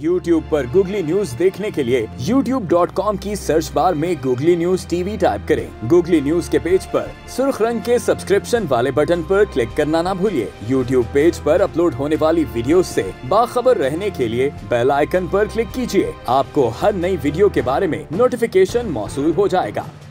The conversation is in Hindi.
YouTube पर गूगली न्यूज देखने के लिए youtube.com की सर्च बार में गूगली न्यूज टीवी टाइप करें। गूगली न्यूज के पेज पर सुर्ख रंग के सब्सक्रिप्शन वाले बटन पर क्लिक करना ना भूलिए। YouTube पेज पर अपलोड होने वाली वीडियोस से बाखबर रहने के लिए बेल आइकन पर क्लिक कीजिए। आपको हर नई वीडियो के बारे में नोटिफिकेशन मौसूल हो जाएगा।